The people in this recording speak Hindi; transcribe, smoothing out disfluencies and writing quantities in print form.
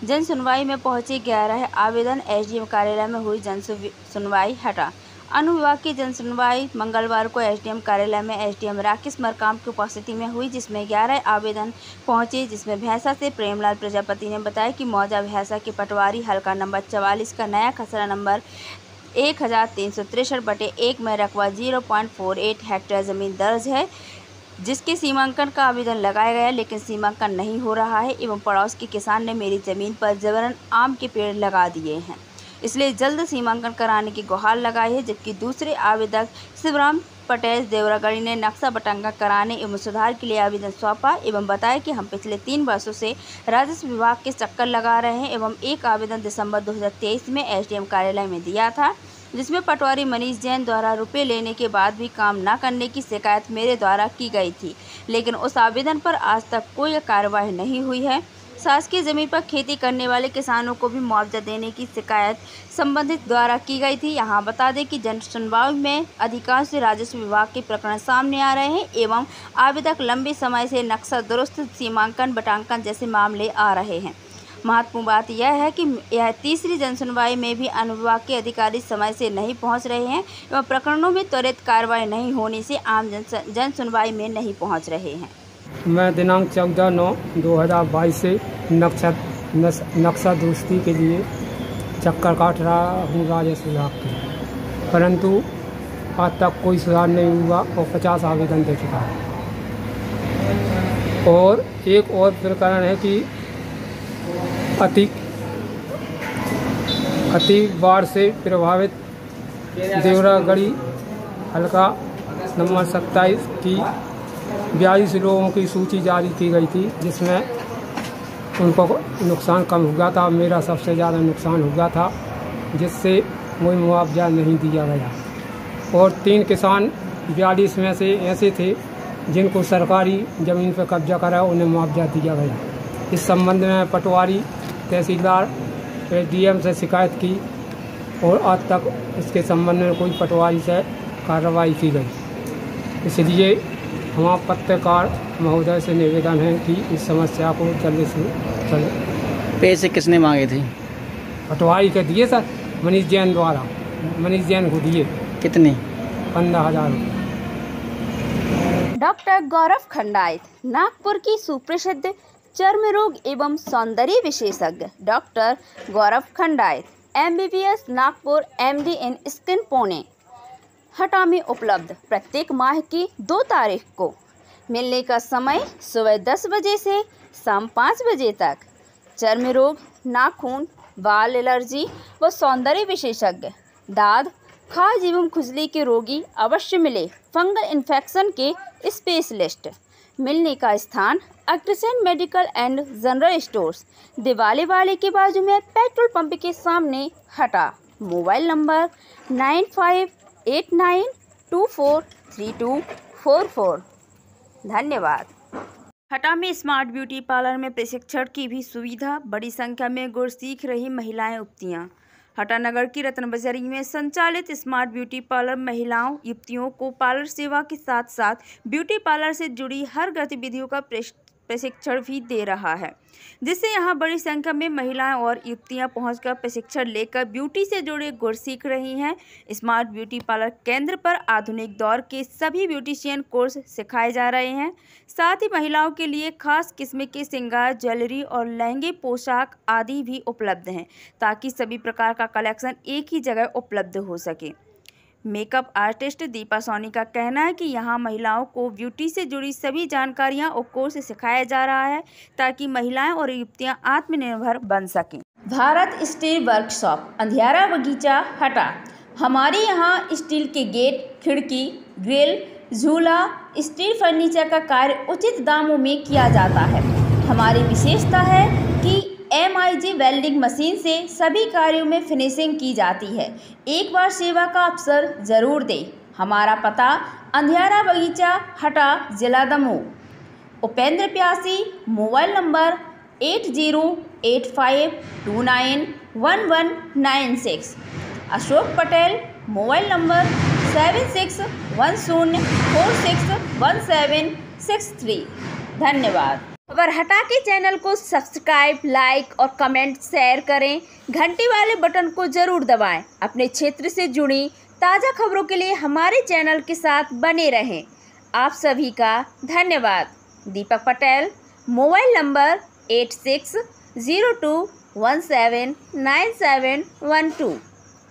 जन सुनवाई में पहुंचे 11 आवेदन। एसडीएम कार्यालय में हुई जन सुनवाई। हटा अनुविभाग की जन सुनवाई मंगलवार को एसडीएम कार्यालय में एसडीएम राकेश मरकाम की उपस्थिति में हुई, जिसमें 11 आवेदन पहुंचे। जिसमें भैंसा से प्रेमलाल प्रजापति ने बताया कि मौजा भैंसा के पटवारी हल्का नंबर 44 का नया खसरा नंबर 1363/1 में रकबा 0.48 हेक्टेयर जमीन दर्ज है, जिसके सीमांकन का आवेदन लगाया गया, लेकिन सीमांकन नहीं हो रहा है एवं पड़ोस के किसान ने मेरी जमीन पर जबरन आम के पेड़ लगा दिए हैं, इसलिए जल्द सीमांकन कराने की गुहार लगाई है। जबकि दूसरे आवेदक शिवराम पटेल देवरागढ़ी ने नक्शा बटांगा कराने एवं सुधार के लिए आवेदन सौंपा एवं बताया कि हम पिछले 3 वर्षों से राजस्व विभाग के चक्कर लगा रहे हैं एवं एक आवेदन दिसंबर 2023 में एसडीएम कार्यालय में दिया था, जिसमें पटवारी मनीष जैन द्वारा रुपये लेने के बाद भी काम न करने की शिकायत मेरे द्वारा की गई थी, लेकिन उस आवेदन पर आज तक कोई कार्रवाई नहीं हुई है। शासकीय जमीन पर खेती करने वाले किसानों को भी मुआवजा देने की शिकायत संबंधित द्वारा की गई थी। यहाँ बता दें कि जन सुनवाई में अधिकांश राजस्व विभाग के प्रकरण सामने आ रहे हैं एवं आवेदक लंबे समय से नक्शा दुरुस्त, सीमांकन, बटांकन जैसे मामले आ रहे हैं। महत्वपूर्ण बात यह है कि यह तीसरी जन सुनवाई में भी अनुविभाग के अधिकारी समय से नहीं पहुंच रहे हैं एवं प्रकरणों में त्वरित कार्रवाई नहीं होने से आम जन सुनवाई में नहीं पहुंच रहे हैं। मैं दिनांक 14/9/2022 से नक्शा दुरुस्ती के लिए चक्कर काट रहा हूँ राजस्व विभाग के, परंतु आज तक कोई सुधार नहीं हुआ और 50 आवेदन दे चुका है। और एक और प्रकरण है कि अति बाढ़ से प्रभावित देवरागढ़ी हल्का नंबर 27 की 42 लोगों की सूची जारी की गई थी, जिसमें उनको नुकसान कम हुआ था। मेरा सबसे ज़्यादा नुकसान हुआ था, जिससे कोई मुआवजा नहीं दिया गया। और 3 किसान 42 में से ऐसे थे जिनको सरकारी ज़मीन पर कब्जा करा, उन्हें मुआवजा दिया गया। इस संबंध में पटवारी, तहसीलदार, एसडीएम से शिकायत की और आज तक इसके संबंध में कोई पटवारी से कार्रवाई की गई। इसलिए हमारा पत्रकार महोदय से निवेदन है कि इस समस्या को जल्दी से पैसे किसने मांगे थे? पटवारी के दिए सर, मनीष जैन द्वारा। मनीष जैन को दिए। कितने? 15,000 रुपये। डॉक्टर गौरव खंडायत, नागपुर की सुप्रसिद्ध चर्म रोग एवं सौंदर्य विशेषज्ञ doctor Gaurav Khandayat, MBBS, Nagpur, MD in skin, Pune, Hatta में उपलब्ध। प्रत्येक माह की 2 तारीख को मिलने का समय सुबह 10 बजे से शाम 5 बजे तक। चर्म रोग, नाखून, बाल एलर्जी व सौंदर्य विशेषज्ञ, दाद, खाज एवं खुजली के रोगी अवश्य मिले। फंगल इन्फेक्शन के स्पेशलिस्ट। मिलने का स्थान Agrasen medical and general stores, Diwali वाले के बाजू में पेट्रोल पंप के सामने, हटा। Mobile number 9589243244। धन्यवाद। हटा में स्मार्ट ब्यूटी पार्लर में प्रशिक्षण की भी सुविधा। बड़ी संख्या में गुर सीख रही महिलाएं युवतियां। हटा नगर की रत्न बाजारी में संचालित स्मार्ट ब्यूटी पार्लर महिलाओं युवतियों को पार्लर सेवा के साथ साथ ब्यूटी पार्लर से जुड़ी हर गतिविधियों का प्रशिक्षण भी दे रहा है, जिससे यहां बड़ी संख्या में महिलाएं और युवतियां पहुंचकर प्रशिक्षण लेकर ब्यूटी से जुड़े गुर सीख रही हैं। स्मार्ट ब्यूटी पार्लर केंद्र पर आधुनिक दौर के सभी ब्यूटिशियन कोर्स सिखाए जा रहे हैं। साथ ही महिलाओं के लिए खास किस्म के श्रृंगार, ज्वेलरी और लहंगे, पोशाक आदि भी उपलब्ध हैं, ताकि सभी प्रकार का कलेक्शन एक ही जगह उपलब्ध हो सके। मेकअप आर्टिस्ट दीपा सोनी का कहना है कि यहाँ महिलाओं को ब्यूटी से जुड़ी सभी जानकारियाँ और कोर्स सिखाया जा रहा है, ताकि महिलाएं और युवतियाँ आत्मनिर्भर बन सकें। भारत स्टील वर्कशॉप, अंधियारा बगीचा, हटा। हमारे यहाँ स्टील के गेट, खिड़की, ग्रिल, झूला, स्टील फर्नीचर का कार्य उचित दामों में किया जाता है। हमारी विशेषता है कि MIG वेल्डिंग मशीन से सभी कार्यों में फिनिशिंग की जाती है। एक बार सेवा का अवसर जरूर दें। हमारा पता अंधियारा बगीचा, हटा, जिला Damoh. Upendra Pyasi, mobile number 8085291196। Ashok Patel, mobile number 7610461763। धन्यवाद। खबर हटा के चैनल को सब्सक्राइब, लाइक और कमेंट शेयर करें। घंटी वाले बटन को जरूर दबाएं। अपने क्षेत्र से जुड़ी ताज़ा खबरों के लिए हमारे चैनल के साथ बने रहें। आप सभी का धन्यवाद। Deepak Patel, mobile number 8602179712।